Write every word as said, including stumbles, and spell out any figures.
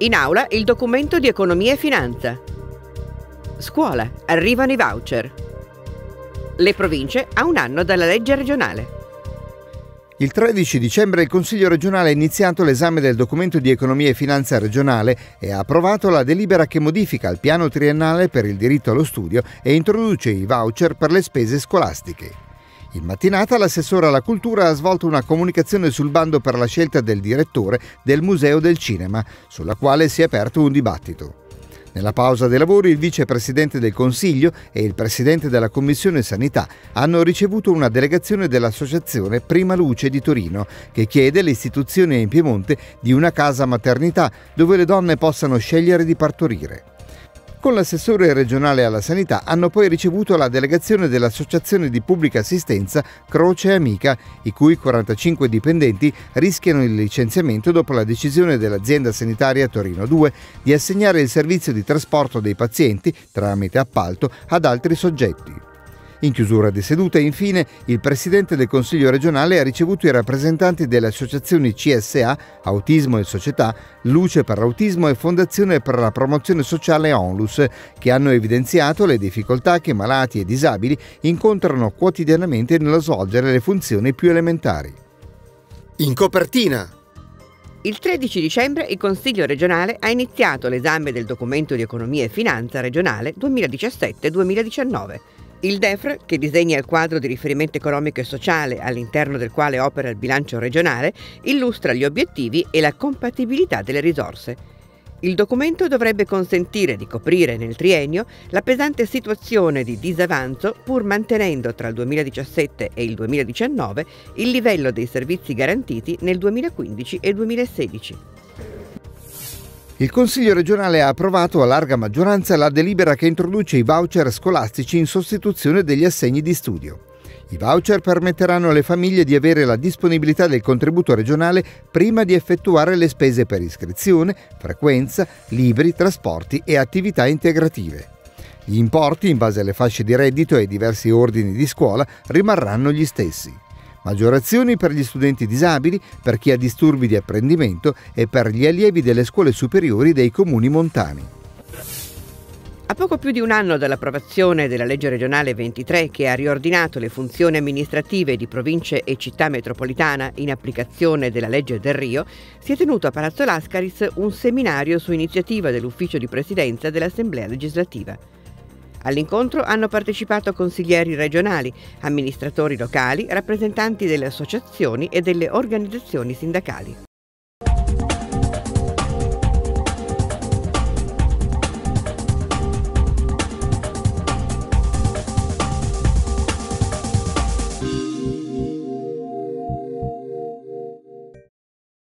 In aula il documento di economia e finanza. Scuola, arrivano i voucher. Le province a un anno dalla legge regionale. Il tredici dicembre il Consiglio regionale ha iniziato l'esame del documento di economia e finanza regionale e ha approvato la delibera che modifica il piano triennale per il diritto allo studio e introduce i voucher per le spese scolastiche. In mattinata l'assessore alla cultura ha svolto una comunicazione sul bando per la scelta del direttore del Museo del Cinema, sulla quale si è aperto un dibattito. Nella pausa dei lavori il vicepresidente del Consiglio e il presidente della Commissione Sanità hanno ricevuto una delegazione dell'associazione Prima Luce di Torino, che chiede l'istituzione in Piemonte di una casa maternità dove le donne possano scegliere di partorire. Con l'assessore regionale alla sanità hanno poi ricevuto la delegazione dell'Associazione di Pubblica Assistenza Croce Amica, i cui quarantacinque dipendenti rischiano il licenziamento dopo la decisione dell'azienda sanitaria Torino due di assegnare il servizio di trasporto dei pazienti, tramite appalto, ad altri soggetti. In chiusura di seduta, infine, il presidente del Consiglio regionale ha ricevuto i rappresentanti delle associazioni C S A, Autismo e Società, Luce per l'Autismo e Fondazione per la Promozione Sociale Onlus, che hanno evidenziato le difficoltà che malati e disabili incontrano quotidianamente nello svolgere le funzioni più elementari. In copertina. Il tredici dicembre il Consiglio regionale ha iniziato l'esame del documento di economia e finanza regionale duemiladiciassette duemiladiciannove. Il D E F R, che disegna il quadro di riferimento economico e sociale all'interno del quale opera il bilancio regionale, illustra gli obiettivi e la compatibilità delle risorse. Il documento dovrebbe consentire di coprire nel triennio la pesante situazione di disavanzo, pur mantenendo tra il duemiladiciassette e il duemiladiciannove il livello dei servizi garantiti nel duemilaquindici e duemilasedici. Il Consiglio regionale ha approvato a larga maggioranza la delibera che introduce i voucher scolastici in sostituzione degli assegni di studio. I voucher permetteranno alle famiglie di avere la disponibilità del contributo regionale prima di effettuare le spese per iscrizione, frequenza, libri, trasporti e attività integrative. Gli importi, in base alle fasce di reddito e ai diversi ordini di scuola, rimarranno gli stessi. Maggiorazioni per gli studenti disabili, per chi ha disturbi di apprendimento e per gli allievi delle scuole superiori dei comuni montani. A poco più di un anno dall'approvazione della legge regionale ventitré, che ha riordinato le funzioni amministrative di province e città metropolitana in applicazione della legge Delrio, si è tenuto a Palazzo Lascaris un seminario su iniziativa dell'ufficio di presidenza dell'Assemblea legislativa. All'incontro hanno partecipato consiglieri regionali, amministratori locali, rappresentanti delle associazioni e delle organizzazioni sindacali.